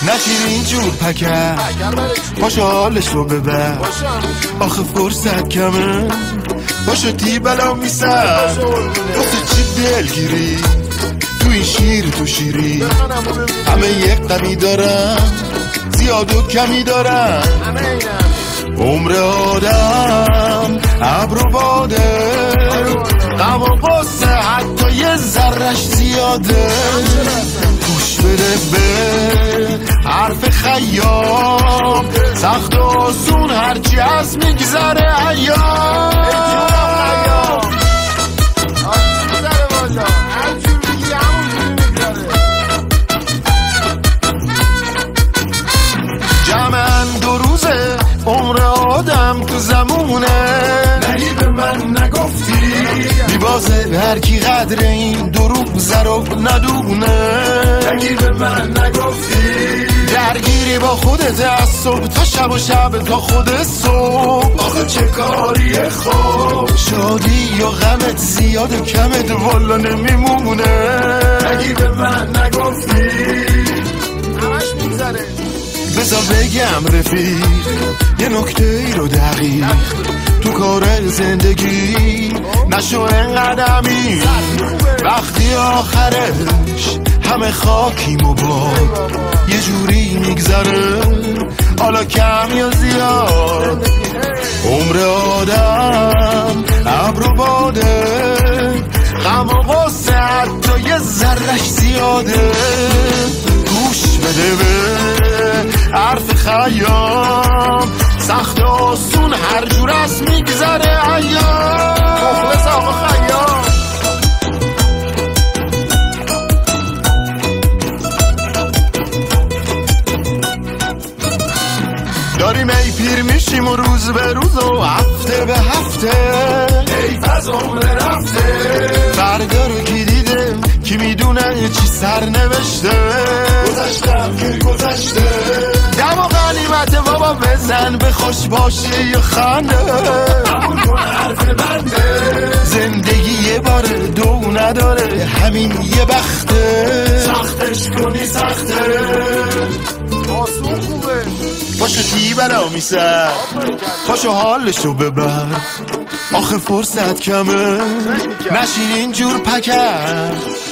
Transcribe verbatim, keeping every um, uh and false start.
نشین اینجور پکر پاشو حالشو ببر آخه فرصت کمه پاشو تی بلا میسر واسه چی دلگیری تو این شیر تو شیری همه یک قمی دارن زیاد و کمی دارن عمر آدم ابر و باده غم و غصه حتی یه ذرش زیاده گوش بده به حرف خیام سخت و آسون هرچی از میگذره ایام جمعن دو روزه عمر آدم تو زمونه نگی به من نگفتی میبازه هر کی قدر این دو روزه رو ندونه نگی به من نگفتی درگیری با خودت از صبح تا شب و شب تا خود صبح آخه چه کاریه خوب شادی یا غمت زیاد و کمت والا نمیمونه نگی به من نگفتی همش میگذره بذار بگم رفیق یه نکته ای رو دقیق تو کار زندگی نشو انقدمی وقتی آخرش همه خاکیم و باد یه جوری میگذره حالا کم یا زیاد عمر آدم ابر و باده غم و غصه حتی یه ذرش زیاده گوش بده به حرف خیام سخت آسون هر جور از میگذره ایام مخلص آقا خیام داریم ای پیر میشیم و روز به روز و هفته به هفته حیف از عمر رفته فردا رو کی دیده کی میدونه چی سر نوشته گذشتم که گذشته دم و غنیمت بابا بزن به خوش باشی یا خنده قبول کن حرف بنده زندگی یه بار دو نداره همین یه بخته سختش کنی سخته آسون خوبه پاشو تی بلا میسر پاشو حالشو ببر آخه فرصت کمه نشین اینجور پکر